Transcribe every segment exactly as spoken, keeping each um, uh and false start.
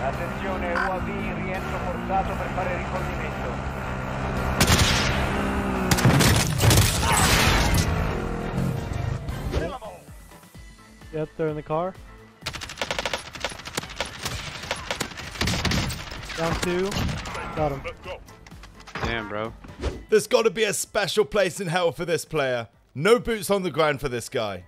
Attenzione, U A V in rientro forzato per fare rifornimento. Yep, they're in the car. Down two. Got him. Damn, bro. There's got to be a special place in hell for this player. No boots on the ground for this guy.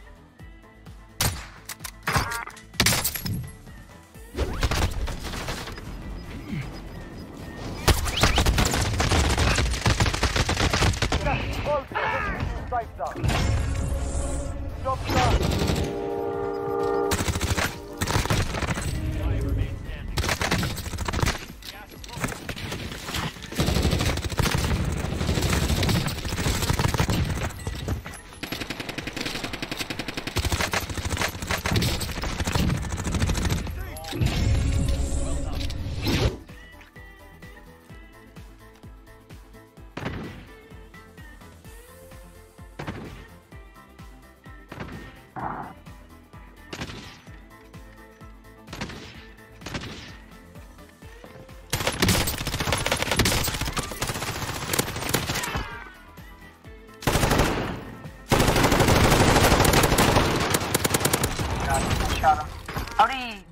Howdy!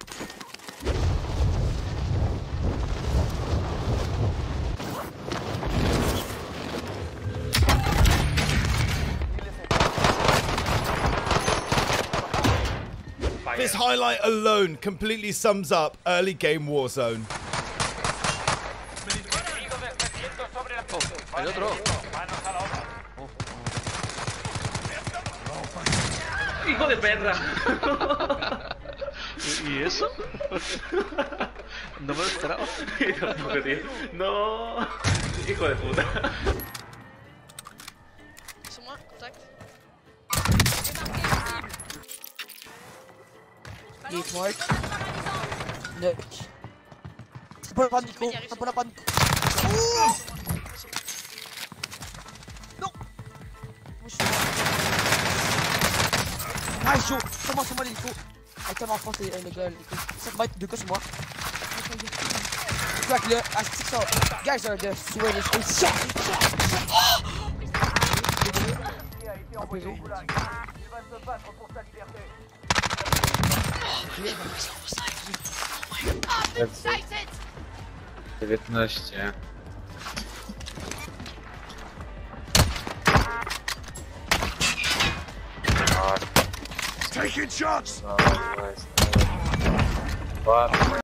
This highlight alone completely sums up early game Warzone. Oh, el otro. ¡Hijo de perra! ¿Y eso? No me lo esperaba. Tampoco, tío. No. Hijo de puta. Sur moi, contact. Il est mort. Nuck. C'est pas la panne micro, c'est pas la panne. Oh non. Nice, Joe. Sur moi, sur moi, l'hélico. Avec toi en France, les gars, cinq mètres, deux cas sur moi. Crack là, à six ça. Guys are the Swedish. Oh shit! En P V. Il va se battre pour sa liberté. dziewiętnaście. Taking shots! No, nice. But